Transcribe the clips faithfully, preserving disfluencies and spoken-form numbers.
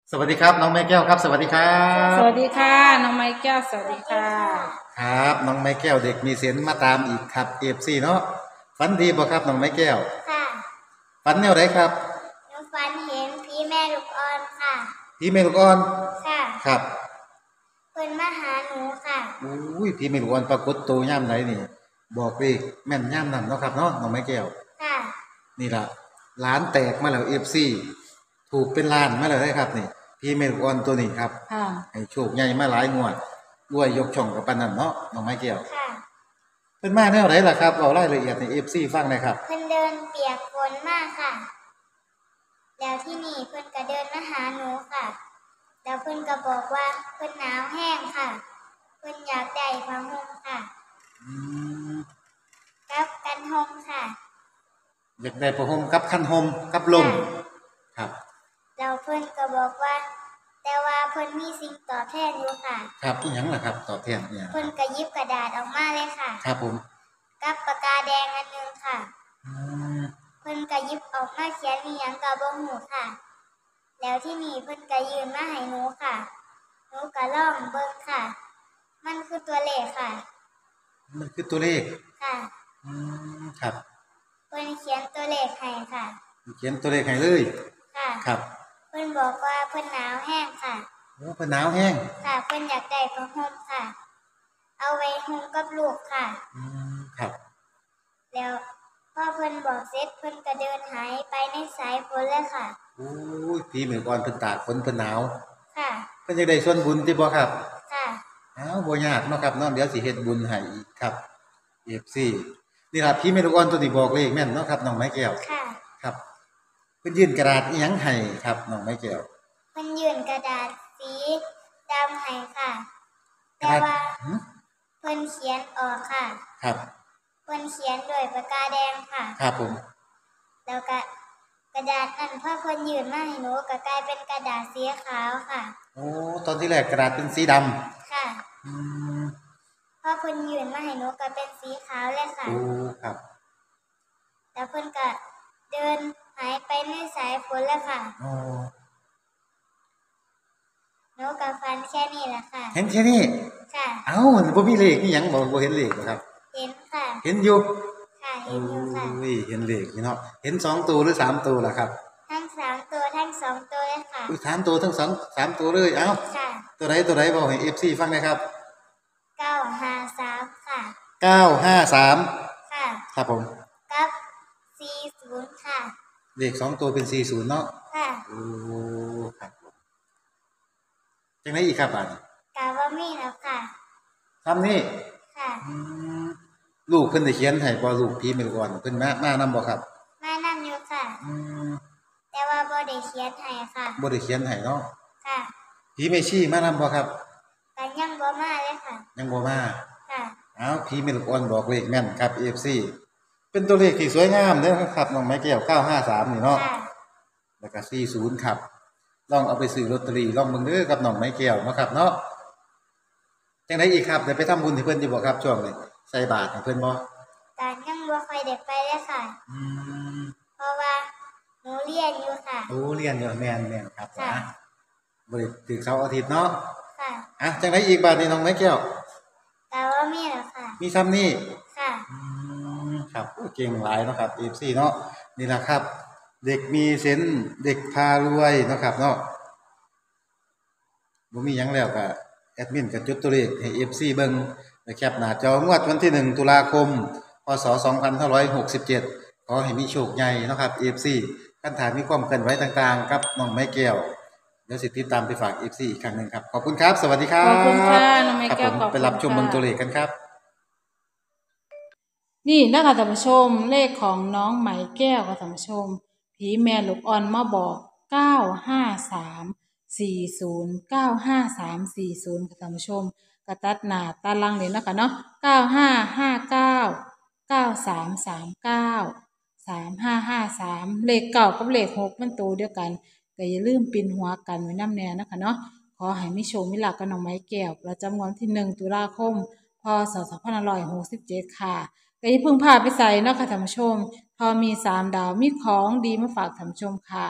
สวัสดีครับน้องไม้แก้วครับสวัสดีครัสบวัสดีค่ะน้องไม้แก้วสวัสดีค่ะครับน้องไม้แก้วเด็กมีเสียงมาตามอีกครับเอฟซีเนาะฝันดีบ่ครับน้องไม้แก้วค่ะฝันแนวไหนครับหนูฝันเห็นพี่แม่ลูกอ่อนค่ะพี่เมลูกอ่อนค่ะครับเพิ่นมาหาหนูค่ะอุ้ยพี่เมลูกอ่อนปรากฏตัวย่ำไหนนี่บอกเลขแม่นย่ำนั่นเนาะครับเนาะน้องไม้แก้วค่ะนี่ล่ะล้านแตกมาแล้วเอฟซีถูกเป็นล้านมาแล้วได้ครับนี่พี่เมลูกอ่อนตัวนี้ครับค่ะให้โชคใหญ่มาหลายงวดด้วยยกช่องกับปานนั้นเนาะน้องไม้แก้วค่ะเพิ่นมาแนวไหนล่ะครับเอารายละเอียดให้ เอฟ ซี ฟังหน่อยครับเพิ่นเดินเปียกฝนมากค่ะแล้วที่นี่เพิ่นก็เดินมาหาหนูค่ะแล้วเพิ่นก็บอกว่าเพิ่นหนาวแห้งค่ะเพิ่นอยากได้ผ้าห่มค่ะอืมกับกันห่มค่ะอยากได้ผ้าห่มกับคันห่มกับลมครับแล้วเพิ่นก็บอกว่า แต่ว่าเพิ่นมีสิ่งตอบแทนอยู่ค่ะครับอีหยังล่ะครับตอบแทนเนี่ยเพิ่นก็หยิบกระดาษออกมาเลยค่ะครับผมกับปากกาแดงอันนึงค่ะอืมเพิ่นก็หยิบออกมาเขียนอีหยังก็บ่ฮู้ค่ะ แล้วที่นี่เพิ่นก็ยื่นมาให้หนูค่ะหนูก็ลองเบิ่งค่ะ มันคือตัวเลขค่ะมันคือตัวเลขค่ะอืมครับเพิ่นเขียนตัวเลขให้ค่ะเขียนตัวเลขให้เลยค่ะครับเพิ่นบอกว่าเพิ่นหนาวแห้งค่ะโอ้เพิ่นหนาวแห้งค่ะเพิ่นอยากได้ผ้าห่มค่ะ เอาไว้ห่มกับลูกค่ะอืมครับแล้วพอเพิ่นบอกเสร็จเพิ่นก็เดินหายไปในสายฝนเลยค่ะโอ้ยพี่เหมือนก่อนเพิ่นตากฝนเพิ่นหนาวค่ะเพิ่นอยากได้ส่วนบุญที่บ่ครับค่ะอ้าวบ่ยากเนาะครับเนาะเดี๋ยวสิเฮ็ดบุญให้อีกครับ เอฟ ซี นี่ล่ะพี่เมลูกอ่อนตัวนี้บอกเลขแม่นเนาะครับน้องไม้แก้วค่ะครับเพิ่นยื่นกระดาษอีหยังให้ครับน้องไม้แก้วเพิ่นยื่นกระดาษสีดำให้ค่ะกระแต่ดาษว่าหือเพิ่นเขียนออกค่ะครับเพิ่นเขียนด้วยปากกาแดงค่ะครับผมแล้วก็กระดาษนั้นพอเพิ่นยื่นมาให้หนูก็กลายเป็นกระดาษสีขาวค่ะโอ้ตอนที่แรกกระดาษเป็นสีดำค่ะอืมพอเพิ่นยื่นมาให้หนูก็เป็นสีขาวเลยค่ะโอ้ครับแล้วเพิ่นก็เดินหายไปในสายฝนแล้วค่ะโอ้หนูก็ฝันแค่นี้แหละค่ะเห็นแค่นี้ค่ะเอ้าบ่มีเลขอีหยังบ่บ่เห็นเลขเหรอครับเห็นค่ะเห็นอยู่ค่ะโอเห็นอยู่ค่ะ้ยเห็นเลขนี่เนาะเห็นสองตัวหรือสามตัวล่ะครับทั้งสามตัวทั้งสองตัวเลยค่ะอุ้ยสามตัวทั้งสองสามตัวเลยเอ้าค่ะตัวใดตัวใดบอกให้ เอฟ ซี ฟังหน่อยครับเก้าห้าสามค่ะเก้าห้าสามค่ะครับผมกับสี่ศูนย์ค่ะเลขสองตัวเป็นสี่สิบเนาะค่ะโอ้ครับจังได๋อีกครับบาดนี้กะว่ามีแล้วค่ะซ้ำนี่ค่ะอืมลูกเพิ่นได้เขียนให้บ่ลูกพี่เมลก่อนเพิ่นมามานำบ่ครับมานำอยู่ค่ะอืมแต่ว่าบ่ได้เขียนให้ค่ะบ่ได้เขียนให้เนาะค่ะพี่เมชี่มานำบ่ครับก็ยังบ่มาเลยค่ะยังบ่มาค่ะอ้าวพี่เมลก่อนบอกเลขแม่นครับ เอฟ ซี เป็นตัวเลขที่สวยงามเด้อครับน้องไม้แก้วเก้าห้าสามนี่เนาะค่ะแล้วก็สี่สิบครับลองเอาไปซื้อลอตเตอรี่ลองเบิ่งเด้อกับน้องไม้แก้วเนาะครับเนาะจังได๋อีกครับได้ไปทำบุญให้เพิ่นอยู่บ่ครับช่วงนี้ใส่บาตรให้เพิ่นบ่ก็ยังบ่ค่อยได้ไปเลยค่ะอืมเพราะว่าหนูเรียนอยู่ค่ะโอ้เรียนอยู่แม่นๆครับค่ะนะบ่ได้ถึกเสาร์อาทิตย์เนาะค่ะอ่ะจังได๋อีกบาดนี้น้องไม้แก้วกะว่ามีแล้วค่ะมีซ้ำนี่ค่ะอืมครับโอ้เก่งหลายเนาะครับ เอฟ ซี เนาะนี่ล่ะครับเด็กมีเซนส์เด็กพารวยเนาะครับเนาะบ่มีหยังแล้วก็แอดมินก็จดตัวเลขให้ เอฟ ซี เบิ่งไว้แคปหน้าจองวดวันที่หนึ่งตุลาคมพศสองพันห้าร้อยหกสิบเจ็ดขอให้มีโชคใหญ่เนาะครับ เอฟ ซี คันถามมีความเคลื่อนไหวต่างๆกับน้องไม้แก้วเดี๋ยวสิติดตามไปฝาก เอฟ ซี อีกครั้งหนึงครับขอบคุณครับสวัสดีครัขอบคุณค่ะบน้องไม้ครับแก้วขอบผมไปคุณรับชมเบิ่งตัวเลขค่ะกันครับนี่นะคะท่านผู้ชมเลขของน้องไหมแก้วค่ะท่านผู้ชมผีแม่ลูกอ่อนมาบอกเก้าห้าสามสี่ศูนย์เก้าห้าสามสี่ศูนย์ค่ะท่านผู้ชมกระตัดหน้าตาลังเลยนะคะเนาะเก้าห้าห้าเก้าเก้าสามสามเก้าสามห้าห้าสามเลขเก้ากับเลขหกมันตัวเดียวกันก็อย่าลืมปินหัวกันไว้น้ำแน่นะคะเนาะขอให้มิโชคมิลาภกับน้องไม้แก้วประจำวันที่หนึ่งตุลาคมพศสองพันห้าร้อยหกสิบเจ็ดค่ะก็อย่าเพิ่งพาไปใส่เนาะค่ะท่านผู้ชมพอมีสามดาวมีของดีมาฝากท่านผู้ชมค่ะ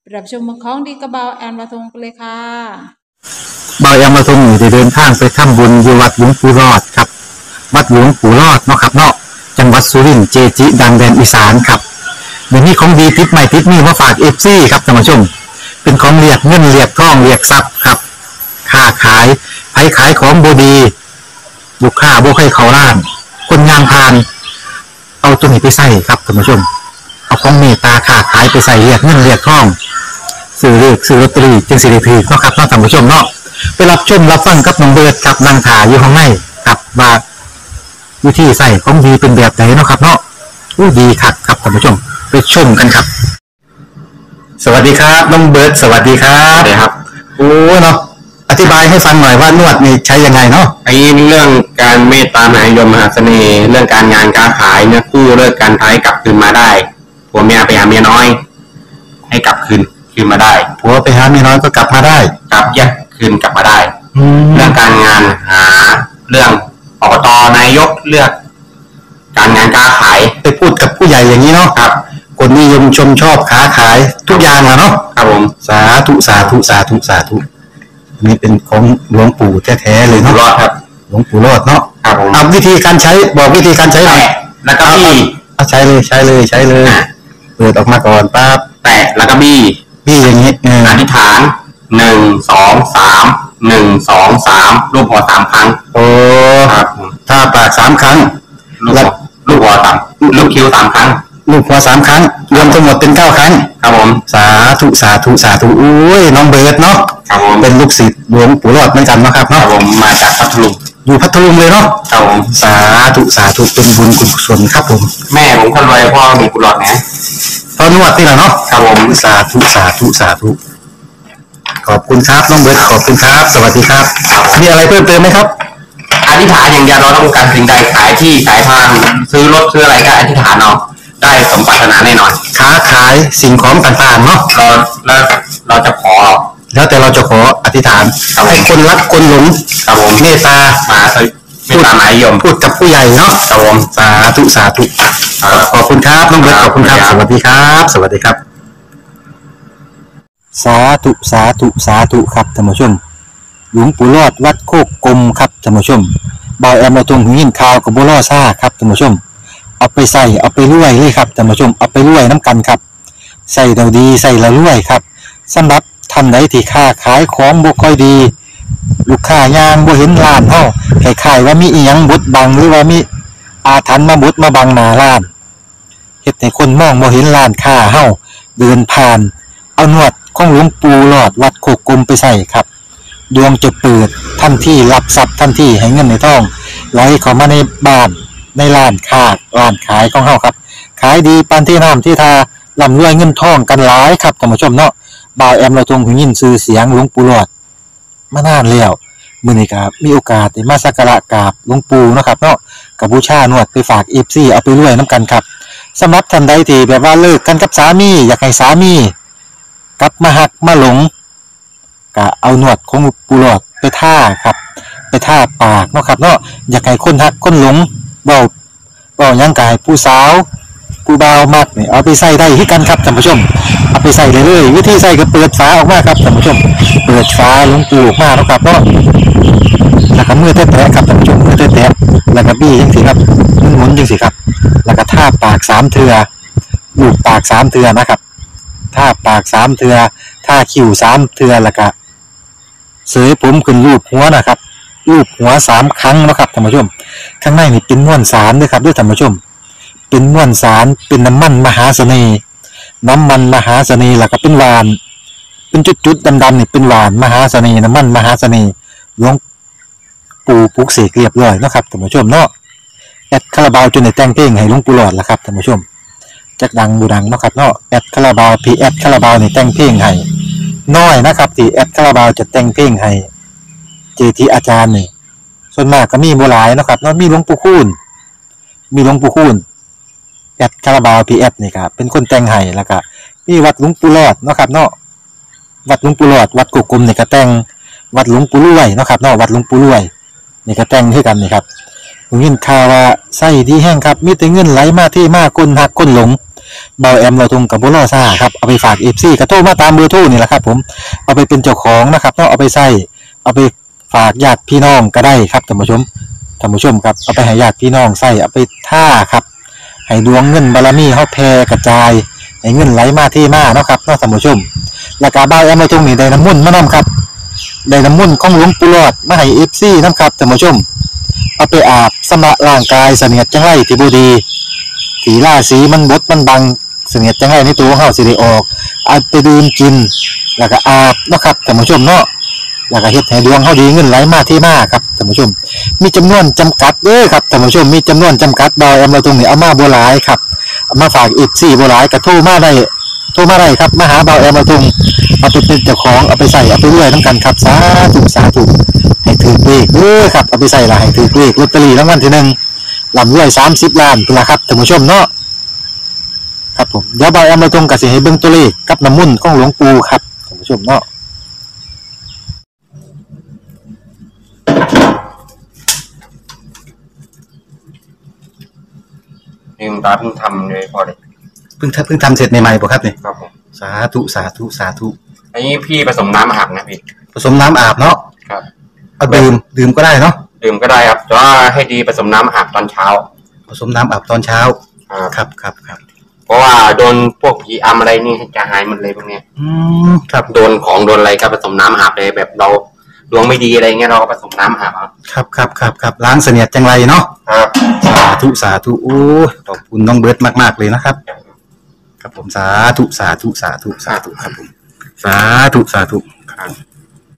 ไปรับชมของดีกระเบาแอมมาทงกันเลยค่ะบายามาทรงอยู่ได้เดินทางไปทำบุญอยู่วัดหลวงปู่รอดครับวัดหลวงปู่รอดเนาะครับเนาะจังหวัดสุรินทร์เจจิดังแดนอีสานครับเดี๋ยวนี้ของดีติดใหม่ติดนี่มาฝากเอฟซีครับท่านผู้ชมเป็นของเรียกเงินเรียกทองเรียกทรัพย์ครับค้าขายไผขายของบดีบุกค้าบุกให้เขาล้าน คนงานพาน เอาตัวนี้ไปใส่ครับท่านผู้ชมเอาของเมตตาค้าขายไปใส่เรียกเงินเรียกทองซื้อเลือกซื้อลอตเตอรี่จึงสิริพีเนาะครับเนาะท่านผู้ชมเนาะไปรับชมรับฟังกับน้องเบิร์ดกับนางถาอยู่ข้างในกับว่าวิธีใส่ของดีเป็นแบบไหนเนาะครับเนาะอู้ดีครับครับท่านผู้ชมไปชมกันครับสวัสดีครับน้องเบิร์ดสวัสดีครับสวัสดีครับโอ้เนาะอธิบายให้ฟังหน่อยว่านวดนี่ใช้ยังไงเนาะไอ้เรื่องการเมตตามหานิยมมหาเสน่ห์เรื่องการงานการขายเนี่ยกู้เลิกการท้ายกลับคืนมาได้ผัวเมียไปหาเมียน้อย ให้กลับคืนคืนมาได้ผัวไปหาเมียน้อยก็กลับมาได้กลับแยกคืนกลับมาได้เรื่องการงานหาเรื่องอบตนายกเลือก การงานการขายไปพูดกับผู้ใหญ่อย่างนี้เนาะครับคนนิยมชมชอบค้าขายทุกอย่างอะเนาะครับผมสาธุสาธุสาธุสาธุนี่เป็นของหลวงปู่แท้ๆเลยเนาะรอดครับหลวงปู่รอดเนาะครับผมเอาวิธีการใช้บอกวิธีการใช้หน่อยแล้วก็บี้ใช้เลยใช้เลยใช้เลยเปิดออกมาก่อนปั๊บแตะแล้วก็บี้บี้อย่างนี้อธิษฐานหนึ่งสองสามหนึ่งสองสามรูปหัวสามครั้งโอ้ครับถ้าปากสามครั้งแล้วลูกหัวสามลูกคิ้วสามครั้งลูกหัวสามครั้งรวมทั้งหมดเป็นเก้าครั้งครับผมสาธุสาธุสาธุอุ้ยน้องเบิร์ดเนาะครับผมเป็นลูกศิษย์หลวงปู่รอดเหมือนกันนะครับเนาะผมมาจากพัทลุงอยู่พัทลุงเลยเนาะครับผมสาธุสาธุเป็นบุญกุศลครับผมแม่ผมคนรวยพ่อหลวงปู่รอดนะตอนนวดนี่แหละเนาะครับผมสาธุสาธุสาธุขอบคุณครับน้องเบิร์ดขอบคุณครับสวัสดีครับมีอะไรเพิ่มเติมไหมครับอธิษฐานอย่างเดียวเราต้องการสิ่งใดขายที่ขายทางซื้อรถซื้ออะไรก็อธิษฐานเอาได้สมปรารถนาแน่นอนค้าขายสิ่งของต่างๆเนาะเราเราเราจะขอแล้วแต่เราจะขออธิษฐานให้คนรักคนหลงครับผมเมตตามาเมตตามหานิยมพูดกับผู้ใหญ่เนาะครับผมสาธุสาธุขอบคุณครับน้องเบิร์ดขอบคุณครับสวัสดีครับสวัสดีครับสาธุสาธุสาธุครับท่านผู้ชมหลวงปู่รอดวัดโคกกลมครับท่านผู้ชมบอยแอมมาตรงหินข่าวกับบัวล่อซ่าครับท่านผู้ชมเอาไปใส่เอาไปรวยเลยครับท่านผู้ชมเอาไปรวยน้ำกันครับใส่เราดีใส่เรารวยครับสำหรับท่านใดที่ค้าขายของบ่ค่อยดีลูกค้ายางบ่เห็นร้านเฮาคล้ายๆว่ามีอีหยังบดบังหรือว่ามีอาถรรพ์มาบดมาบังหน้าร้านเฮ็ดให้คนมองบ่เห็นร้านค้าเฮาเดินผ่านเอานวดของหลวงปู่หลอดวัดโคกกลมไปใส่ครับดวงจะเปิดทันทีรับทรัพย์ทันทีให้เงินในท้องไหลเข้ามาในบ้านในร้านค้าร้านขายของเฮาครับขายดีปานที่น้ำที่ทาร่ำรวยเงินทองกันหลายครับท่านผู้ชมเนาะบ่าวแอมเราทรงหูยินชื่อเสียงหลวงปู่หลอดมานานแล้วมื้อนี้ครับมีโอกาสได้มาสักการะกราบหลวงปู่เนาะครับเนาะกับบูชานวดไปฝาก เอฟ ซี เอาไปรวยน้ำกันครับสำหรับท่านใดที่แบบว่าเลิกกันกับสามีอยากให้สามีกลับมาหักมาหลงก็เอาหนวดของปูหลอดไปท่าครับไปท่าปากเนาะครับเนาะอยากให้คนหักคนหลงเบาเบายังกายผู้สาวผู้บ่าวมากนี่เอาไปใส่ได้ที่กันครับท่านผู้ชมเอาไปใส่เลยเลยวิธีใส่ก็เปิดฝาออกมาครับท่านผู้ชมเปิดฝาหลวงปูออกมาแล้วครับเนาะแล้วก็มือแตะๆครับท่านผู้ชมมือแตะๆแล้วก็บี้จังสิครับหมุนจังสิครับแล้วก็ท่าปากสามเทือลูบปากสามเทือนะครับท่าปากสามเทือท่าคิ้วสามเทือแล้วก็เสยผมขึ้นรูปหัวนะครับรูปหัวสามครั้งนะครับท่านผู้ชมข้างในนี่เป็นม้วนสารด้วยครับด้วยท่านผู้ชมเป็นม้วนสารเป็นน้ำมันมหาเสน่ห์น้ำมันมหาเสน่ห์แล้วก็เป็นหวานเป็นจุดๆดำๆนี่เป็นหวานมหาเสน่ห์น้ำมันมหาเสน่ห์หลวงปู่ปลุกเสกเรียบร้อยนะครับท่านผู้ชมเนาะแอดคาราบาวจนได้แต่งเพลงให้หลวงปู่หลอดแล้วครับท่านผู้ชมจักดังบูดังเนาะครับเนาะแอดคาราบาวพีแอดคาราบาวนี่แต่งเพลงให้น้อยนะครับที่แอดคาราบาวจะแต่งเพลงให้เจทีอาจารย์นี่ส่วนมากก็มีบ่หลายนะครับเนาะมีหลวงปู่คูณมีหลวงปู่คูณแอดคาราบาวพีแอดนี่ครับเป็นคนแต่งให้แล้วก็มีวัดหลวงปู่หลอดเนาะครับเนาะวัดหลวงปู่หลอดวัดกุกกลมนี่ก็แต่งวัดหลวงปู่รวยเนาะครับเนาะวัดหลวงปู่รวยนี่ก็แต่งคือกันนี่ครับผมยินข่าวว่าไส้ดีแห้งครับมีแต่เงินไหลมาที่มาคนหักคนหลงเบาแอมเราทงกับบุรอซ่าครับเอาไปฝากเอฟซีกระโทรมาตามเบอร์โทรนี่แหละครับผมเอาไปเป็นเจ้าของนะครับเนาะเอาไปใส่เอาไปฝากญาติพี่น้องก็ได้ครับท่านผู้ชมท่านผู้ชมครับเอาไปให้ญาติพี่น้องใส่เอาไปท่าครับให้ดวงเงินบารมีเฮาแผ่กระจายให้เงินไหลมาเทมาเนาะครับเนาะท่านผู้ชมแล้วก็เบาแอมเราทงนี่ได้น้ำมุ่นต์มานํครับได้น้ำมุ่นต์ของหลวงปู่หลอดมาให้เอฟซีนํครับท่านผู้ชมเอาไปอาบสำระร่างกายเสนียดจังไรที่บ่ดีสีล่าสีมันบดมันบังเสนียดจังไรในตัวเฮาสิได้ออกเอาไปดื่มกินแล้วก็อาบเนาะครับท่านผู้ชมเนาะแล้วก็เฮ็ดให้ดวงเฮาดีเงินไหลมาเทมาครับท่านผู้ชมมีจำนวนจำกัดเด้อครับท่านผู้ชมมีจำนวนจำกัดดอยเอามาตรงนี้เอามาบ่หลายครับเอามาฝาก เอฟ ซี บ่หลายก็โทรมาได้โทรมาได้ครับมาหาเบาแอมมาตรงเอาไปเป็นเจ้าของเอาไปใส่เอาไปเรื่อยนำกันครับสาธุสาธุให้ถือเลขเด้อครับเอาไปใส่ละให้ถือเลขลอตเตอรี่รางวัลที่หนึ่งลำรวยสามสิบล้านพุ่นล่ะครับท่านผู้ชมเนาะครับผมเดี๋ยวเบาแอมมาตรงก็สิให้เบิ่งตัวเลขกับน้ำมุ่นต์ของหลวงปู่ครับท่านผู้ชมเนาะลืมตาเพิ่งทำเลยพอเลยเพิ่งเพิ่งทำเสร็จใหม่ๆป่ะครับเนี่ยครับผมสาธุสาธุสาธุอันนี้พี่ผสมน้ำอาบนะพี่ผสมน้ำอาบเนาะครับเอาดื่มดื่มก็ได้เนาะดื่มก็ได้ครับแต่ว่าให้ดีผสมน้ำอาบตอนเช้าผสมน้ำอาบตอนเช้าครับครับครับเพราะว่าโดนพวกผีอำอะไรนี่จะหายหมดเลยพวกเนี้ยอืมครับโดนของโดนอะไรก็ผสมน้ำอาบเลยแบบเราดวงไม่ดีอะไรเงี้ยเราก็ผสมน้ำอาบครับครับครับครับล้างเสนียดจังไรเนาะครับสาธุสาธุโอ้ขอบคุณน้องเบิร์ตมากๆเลยนะครับครับผมสาธุสาธุสาธุสาธุครับผมสาธุสาธุครับ